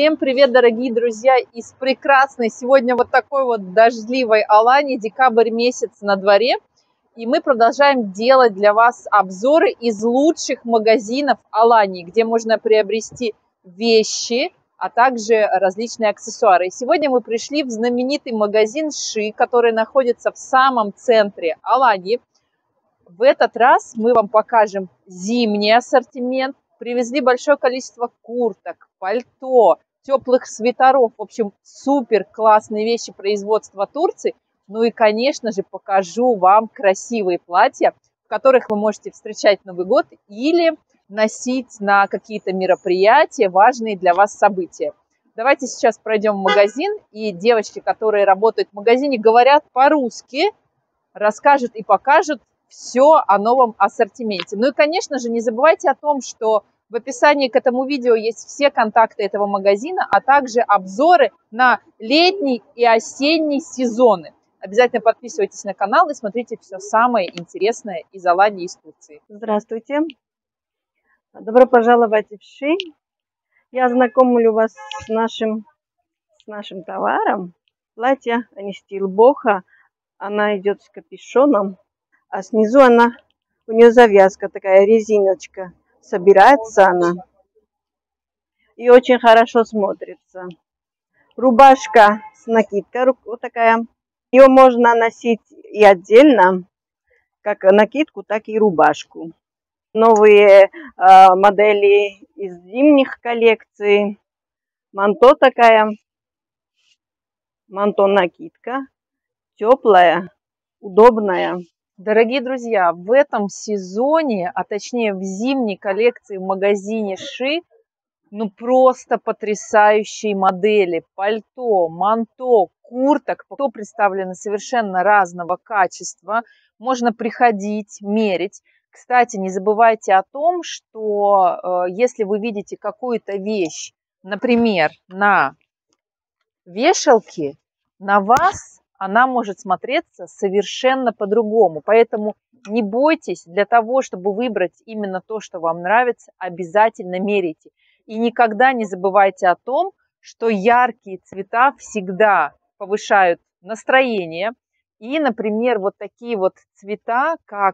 Всем привет, дорогие друзья, из прекрасной сегодня вот такой вот дождливой Алании, декабрь месяц на дворе. И мы продолжаем делать для вас обзоры из лучших магазинов Алании, где можно приобрести вещи, а также различные аксессуары. И сегодня мы пришли в знаменитый магазин Ши, который находится в самом центре Алании. В этот раз мы вам покажем зимний ассортимент. Привезли большое количество курток, пальто, теплых свитеров. В общем, супер классные вещи производства Турции. Ну и, конечно же, покажу вам красивые платья, в которых вы можете встречать Новый год или носить на какие-то мероприятия, важные для вас события. Давайте сейчас пройдем в магазин, и девочки, которые работают в магазине, говорят по-русски, расскажут и покажут все о новом ассортименте. Ну и, конечно же, не забывайте о том, что в описании к этому видео есть все контакты этого магазина, а также обзоры на летний и осенний сезоны. Обязательно подписывайтесь на канал и смотрите все самое интересное из Алании и из Турции. Здравствуйте. Добро пожаловать в Ши. Я знакомлю вас с нашим товаром. Платье, они стиль боха. Она идет с капюшоном. А снизу у нее завязка, такая резиночка. Собирается она. И очень хорошо смотрится. Рубашка с накидкой вот такая. Ее можно носить и отдельно, как накидку, так и рубашку. Новые модели из зимних коллекций. Манто такая. Манто накидка. Теплая, удобная. Дорогие друзья, в этом сезоне, а точнее в зимней коллекции в магазине Ши, ну просто потрясающие модели. Пальто, манто, курток. Пальто представлены совершенно разного качества. Можно приходить, мерить. Кстати, не забывайте о том, что если вы видите какую-то вещь, например, на вешалке, на вас она может смотреться совершенно по-другому. Поэтому не бойтесь, для того, чтобы выбрать именно то, что вам нравится, обязательно меряйте. И никогда не забывайте о том, что яркие цвета всегда повышают настроение. И, например, вот такие вот цвета, как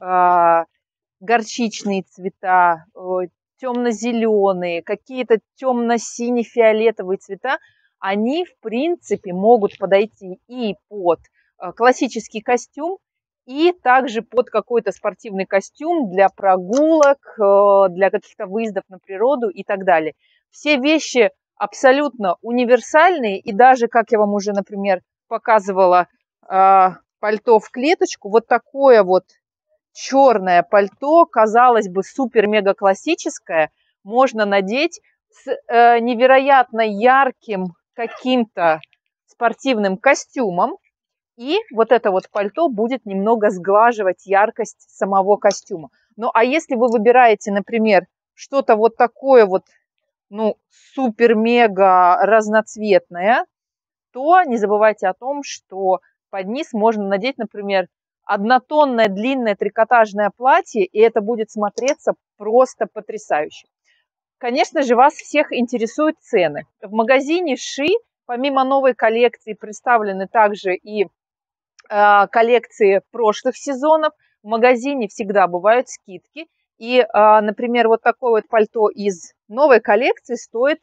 горчичные цвета, темно-зеленые, какие-то темно-сине-фиолетовые цвета, они, в принципе, могут подойти и под классический костюм, и также под какой-то спортивный костюм для прогулок, для каких-то выездов на природу и так далее. Все вещи абсолютно универсальные, и даже, как я вам уже, например, показывала, пальто в клеточку, вот такое вот черное пальто, казалось бы, супер-мега классическое, можно надеть с невероятно ярким каким-то спортивным костюмом, и вот это вот пальто будет немного сглаживать яркость самого костюма. Ну, а если вы выбираете, например, что-то вот такое вот, ну, супер-мега разноцветное, то не забывайте о том, что под низ можно надеть, например, однотонное длинное трикотажное платье, и это будет смотреться просто потрясающе. Конечно же, вас всех интересуют цены. В магазине Ши, помимо новой коллекции, представлены также и коллекции прошлых сезонов. В магазине всегда бывают скидки. И, например, вот такое вот пальто из новой коллекции стоит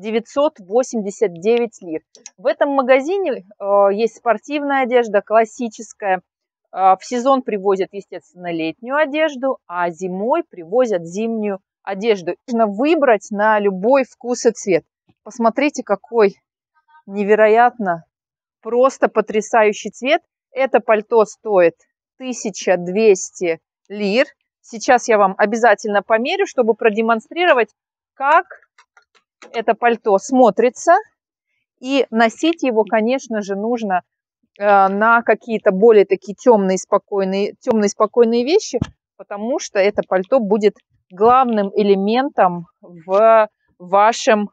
989 лир. В этом магазине есть спортивная одежда, классическая. В сезон привозят, естественно, летнюю одежду, а зимой привозят зимнюю одежду. Можно выбрать на любой вкус и цвет. Посмотрите, какой невероятно просто потрясающий цвет. Это пальто стоит 1200 лир. Сейчас я вам обязательно померю, чтобы продемонстрировать, как это пальто смотрится. И носить его, конечно же, нужно на какие-то более такие темные, спокойные вещи, потому что это пальто будет главным элементом в вашем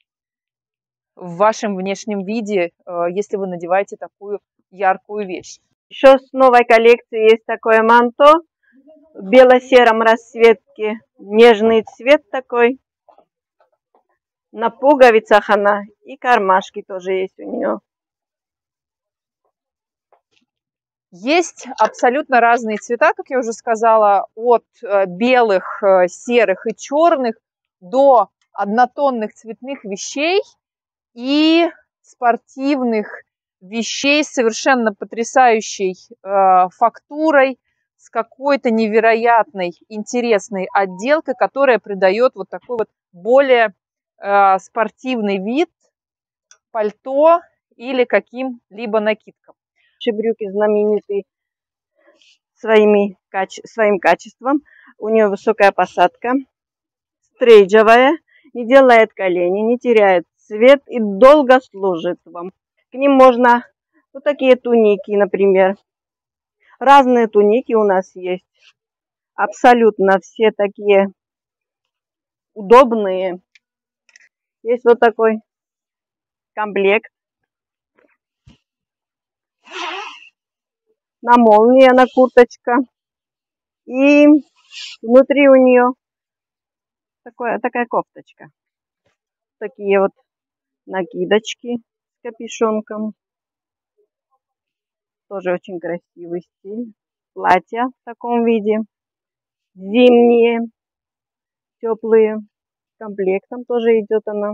внешнем виде, если вы надеваете такую яркую вещь. Еще с новой коллекции есть такое манто в бело-сером расцветке. Нежный цвет такой. На пуговицах она. И кармашки тоже есть у нее. Есть абсолютно разные цвета, как я уже сказала, от белых, серых и черных до однотонных цветных вещей и спортивных вещей с совершенно потрясающей фактурой, с какой-то невероятной интересной отделкой, которая придает вот такой вот более спортивный вид пальто или каким-либо накидкам. Брюки знамениты своим качеством. У нее высокая посадка, стрейджевая, не делает колени, не теряет цвет и долго служит вам. К ним можно вот такие туники, например. Разные туники у нас есть. Абсолютно все такие удобные. Есть вот такой комплект. На молнии она курточка. И внутри у нее такая кофточка. Такие вот накидочки с капюшонком. Тоже очень красивый стиль. Платья в таком виде. Зимние, теплые. Комплектом тоже идет она.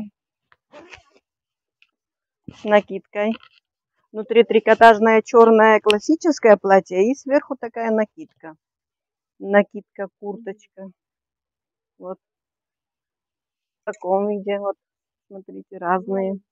С накидкой. Внутри трикотажное черное классическое платье и сверху такая накидка. Накидка, курточка. Вот в таком виде. Вот, смотрите, разные.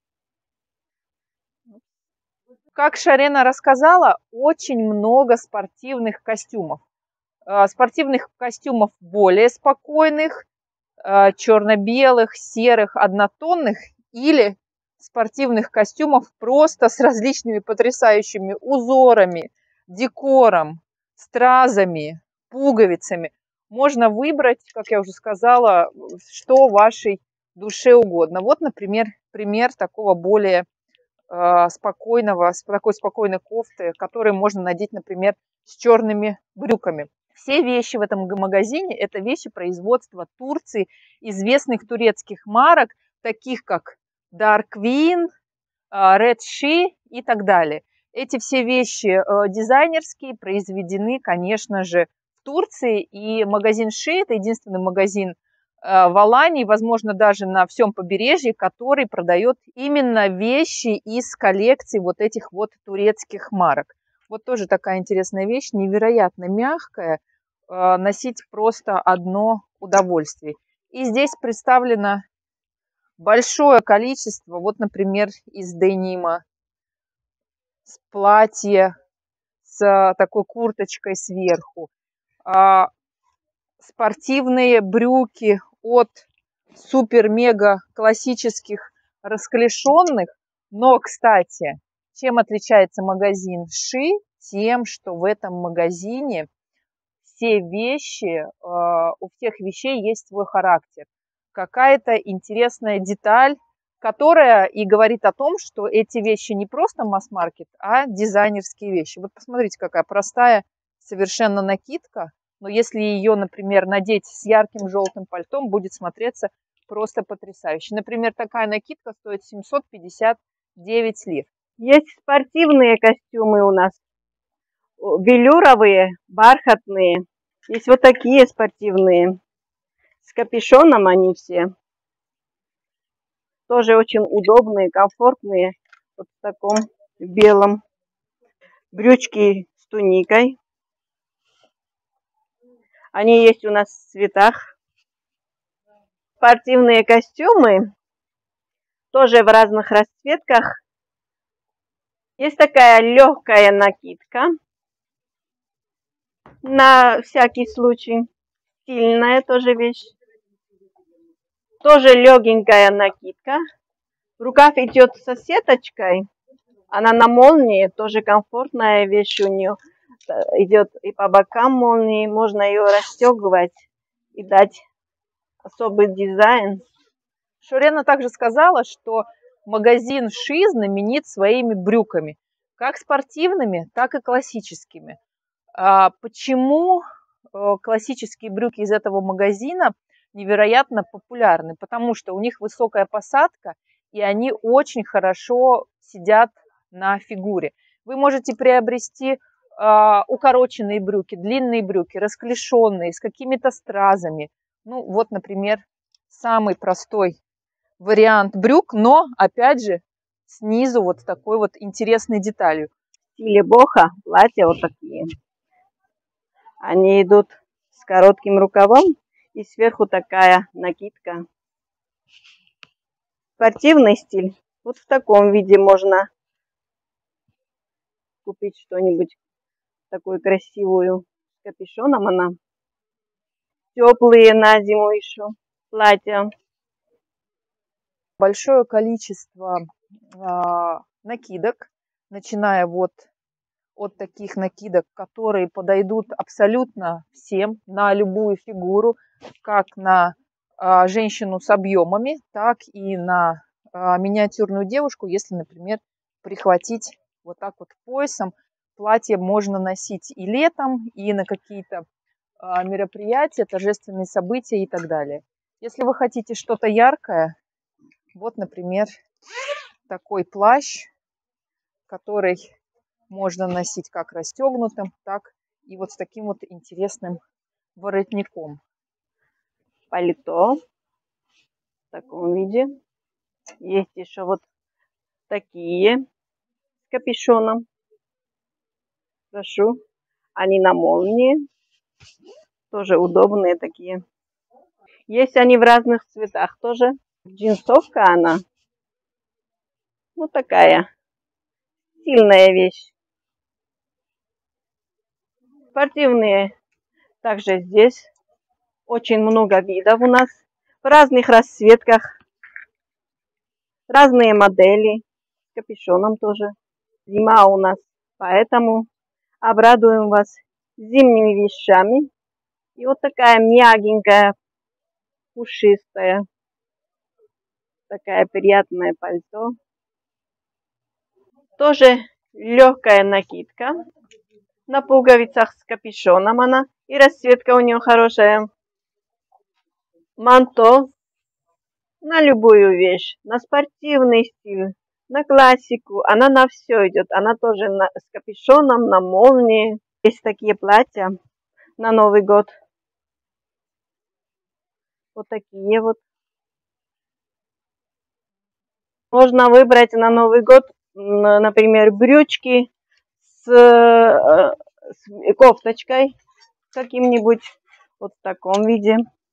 Как Шарена рассказала, очень много спортивных костюмов. Спортивных костюмов более спокойных, черно-белых, серых, однотонных или спортивных костюмов просто с различными потрясающими узорами, декором, стразами, пуговицами. Можно выбрать, как я уже сказала, что вашей душе угодно. Вот, например, пример такого более спокойного, с такой спокойной кофты, которую можно надеть, например, с черными брюками. Все вещи в этом магазине – это вещи производства Турции, известных турецких марок, таких как Dark Queen, Red She и так далее. Эти все вещи дизайнерские, произведены, конечно же, в Турции. И магазин She – это единственный магазин в Алании, возможно, даже на всем побережье, который продает именно вещи из коллекции вот этих вот турецких марок. Вот тоже такая интересная вещь, невероятно мягкая, носить просто одно удовольствие. И здесь представлено большое количество, вот, например, из денима, с платья, с такой курточкой сверху, спортивные брюки от супер-мега классических расклешенных. Но, кстати, чем отличается магазин Ши? Тем, что в этом магазине все вещи, у всех вещей есть свой характер. Какая-то интересная деталь, которая и говорит о том, что эти вещи не просто масс-маркет, а дизайнерские вещи. Вот посмотрите, какая простая совершенно накидка, но если ее, например, надеть с ярким желтым пальтом, будет смотреться просто потрясающе. Например, такая накидка стоит 759 лир. Есть спортивные костюмы у нас. Велюровые, бархатные. Есть вот такие спортивные. С капюшоном они все. Тоже очень удобные, комфортные. Вот в таком белом. Брючки с туникой. Они есть у нас в цветах. Спортивные костюмы. Тоже в разных расцветках. Есть такая легкая накидка. На всякий случай. Стильная тоже вещь. Тоже легенькая накидка. Рукав идет со сеточкой. Она на молнии. Тоже комфортная вещь у нее. Идет и по бокам молнии. Можно ее расстегивать и дать особый дизайн. Шурена также сказала, что магазин Ши знаменит своими брюками. Как спортивными, так и классическими. Почему классические брюки из этого магазина невероятно популярны, потому что у них высокая посадка, и они очень хорошо сидят на фигуре. Вы можете приобрести укороченные брюки, длинные брюки, расклешенные, с какими-то стразами. Ну, вот, например, самый простой вариант брюк, но, опять же, снизу вот такой вот интересной деталью. В стиле бохо платья вот такие. Они идут с коротким рукавом и сверху такая накидка. Спортивный стиль. Вот в таком виде можно купить что-нибудь такую красивую с капюшоном. Она теплые на зиму еще платья. Большое количество накидок, начиная вот от таких накидок, которые подойдут абсолютно всем, на любую фигуру, как на женщину с объемами, так и на миниатюрную девушку, если, например, прихватить вот так вот поясом. Платье можно носить и летом, и на какие-то мероприятия, торжественные события и так далее. Если вы хотите что-то яркое, вот, например, такой плащ, который можно носить как расстегнутым, так и вот с таким вот интересным воротником. Пальто в таком виде. Есть еще вот такие с капюшоном. Прошу. Они на молнии. Тоже удобные такие. Есть они в разных цветах тоже. Джинсовка она. Вот такая. Сильная вещь. Спортивные. Также здесь очень много видов у нас. В разных расцветках. Разные модели. С капюшоном тоже. Зима у нас. Поэтому обрадуем вас зимними вещами. И вот такая мягенькая, пушистая, такая приятная пальто. Тоже легкая накидка. На пуговицах с капюшоном она. И расцветка у нее хорошая. Манто на любую вещь. На спортивный стиль, на классику. Она на все идет. Она тоже с капюшоном, на молнии. Есть такие платья на Новый год. Вот такие вот. Можно выбрать на Новый год, например, брючки с кофточкой каким-нибудь вот в таком виде.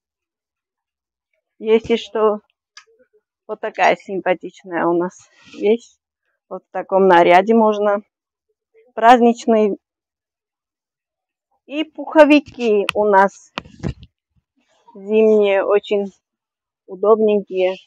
Есть и что вот такая симпатичная у нас вещь. Вот в таком наряде можно. Праздничный. И пуховики у нас зимние, очень удобненькие.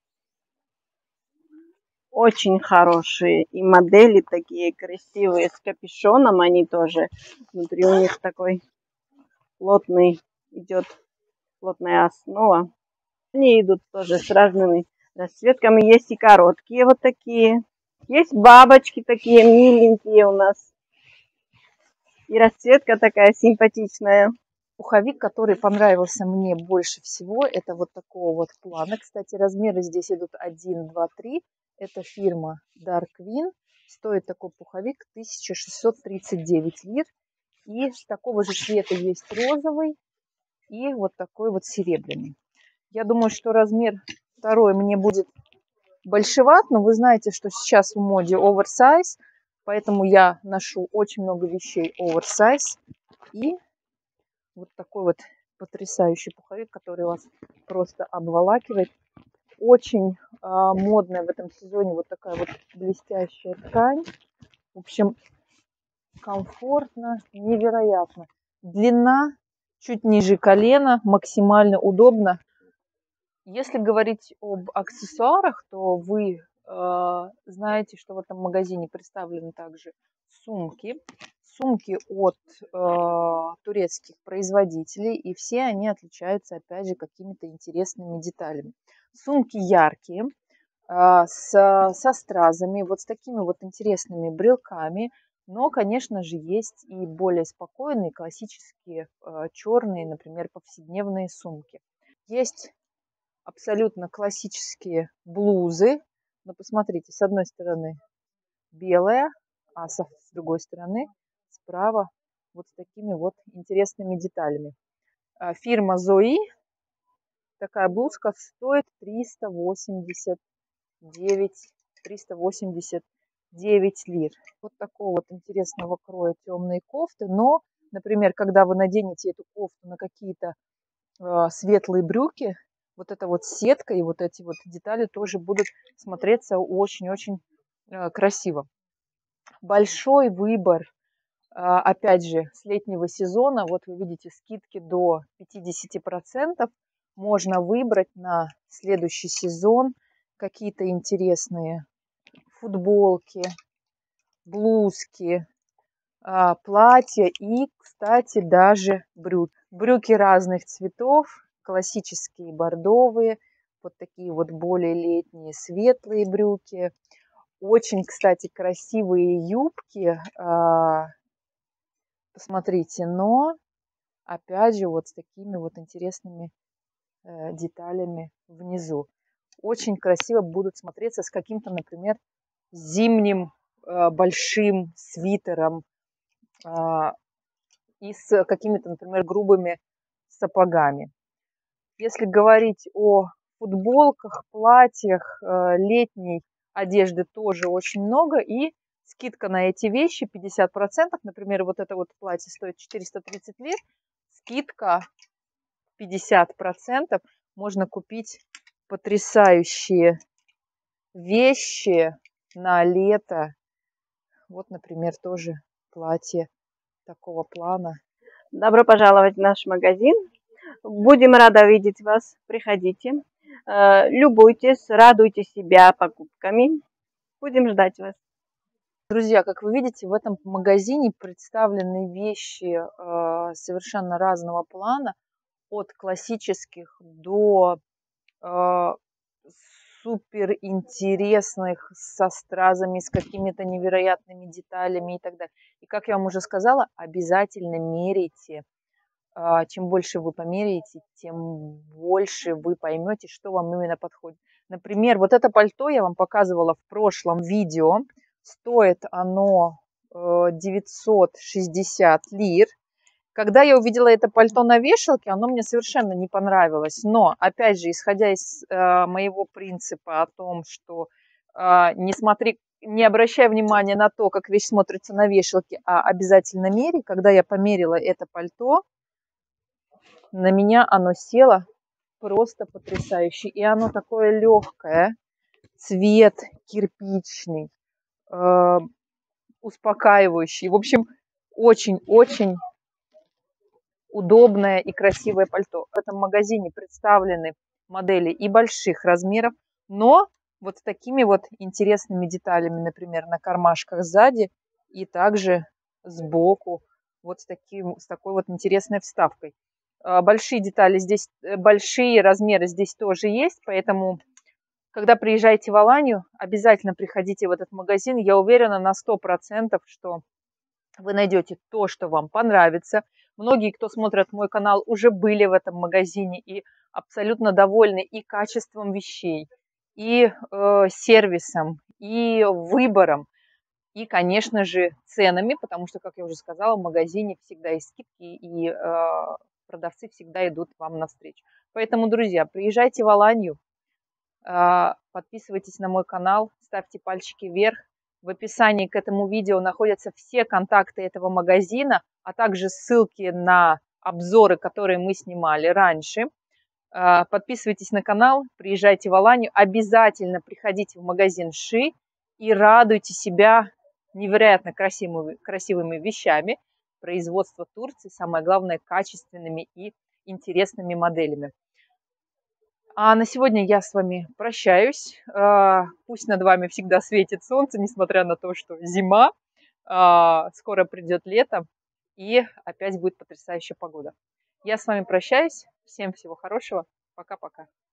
Очень хорошие. И модели такие красивые с капюшоном. Они тоже. Внутри у них такой плотный идет, плотная основа. Они идут тоже с разными расцветками. Есть и короткие вот такие. Есть бабочки такие миленькие у нас. И расцветка такая симпатичная. Пуховик, который понравился мне больше всего, это вот такого вот плана. Кстати, размеры здесь идут 1, 2, 3. Это фирма Dark Queen. Стоит такой пуховик 1639 лир. И такого же цвета есть розовый и вот такой вот серебряный. Я думаю, что размер второй мне будет большеват, но вы знаете, что сейчас в моде оверсайз, поэтому я ношу очень много вещей оверсайз. И вот такой вот потрясающий пуховик, который вас просто обволакивает. Очень модная в этом сезоне вот такая вот блестящая ткань. В общем, комфортно, невероятно. Длина чуть ниже колена, максимально удобно. Если говорить об аксессуарах, то вы знаете, что в этом магазине представлены также сумки. Сумки от турецких производителей, и все они отличаются, опять же, какими-то интересными деталями. Сумки яркие, со стразами, вот с такими вот интересными брелками, но, конечно же, есть и более спокойные, классические черные, например, повседневные сумки. Есть абсолютно классические блузы. Но посмотрите, с одной стороны белая, а с другой стороны справа вот с такими вот интересными деталями. Фирма Zoe. Такая блузка стоит 389 лир. Вот такого вот интересного кроя темные кофты. Но, например, когда вы наденете эту кофту на какие-то светлые брюки, вот эта вот сетка и вот эти вот детали тоже будут смотреться очень-очень красиво. Большой выбор, опять же, с летнего сезона. Вот вы видите скидки до 50%. Можно выбрать на следующий сезон какие-то интересные футболки, блузки, платья и, кстати, даже брюки. Брюки разных цветов, классические бордовые, вот такие вот более летние светлые брюки. Очень, кстати, красивые юбки, посмотрите, но опять же вот с такими вот интересными деталями внизу. Очень красиво будут смотреться с каким-то, например, зимним большим свитером и с какими-то, например, грубыми сапогами. Если говорить о футболках, платьях, летней одежды тоже очень много. И скидка на эти вещи 50%. Например, вот это вот платье стоит 430 лир. Скидка 50%. Можно купить потрясающие вещи на лето. Вот, например, тоже платье такого плана. Добро пожаловать в наш магазин. Будем рады видеть вас. Приходите, любуйтесь, радуйте себя покупками. Будем ждать вас. Друзья, как вы видите, в этом магазине представлены вещи совершенно разного плана, от классических до супер интересных, со стразами, с какими-то невероятными деталями и так далее. И как я вам уже сказала, обязательно меряйте. Чем больше вы померяете, тем больше вы поймете, что вам именно подходит. Например, вот это пальто я вам показывала в прошлом видео. Стоит оно 960 лир. Когда я увидела это пальто на вешалке, оно мне совершенно не понравилось. Но, опять же, исходя из моего принципа о том, что не обращай внимания на то, как вещь смотрится на вешалке, а обязательно меряй. Когда я померила это пальто, на меня оно село просто потрясающе. И оно такое легкое, цвет кирпичный, успокаивающий. В общем, очень-очень удобное и красивое пальто. В этом магазине представлены модели и больших размеров, но вот с такими вот интересными деталями, например, на кармашках сзади и также сбоку, вот с такой вот интересной вставкой. Большие детали здесь, большие размеры здесь тоже есть, поэтому, когда приезжаете в Аланию, обязательно приходите в этот магазин. Я уверена на 100%, что вы найдете то, что вам понравится. Многие, кто смотрят мой канал, уже были в этом магазине и абсолютно довольны и качеством вещей, и сервисом, и выбором, и, конечно же, ценами, потому что, как я уже сказала, в магазине всегда есть скидки, и продавцы всегда идут вам навстречу. Поэтому, друзья, приезжайте в Аланию, подписывайтесь на мой канал, ставьте пальчики вверх. В описании к этому видео находятся все контакты этого магазина, а также ссылки на обзоры, которые мы снимали раньше. Подписывайтесь на канал, приезжайте в Аланию, обязательно приходите в магазин Ши и радуйте себя невероятно красивыми вещами производства Турции, самое главное, качественными и интересными моделями. А на сегодня я с вами прощаюсь. Пусть над вами всегда светит солнце, несмотря на то, что зима. Скоро придет лето, и опять будет потрясающая погода. Я с вами прощаюсь. Всем всего хорошего. Пока-пока.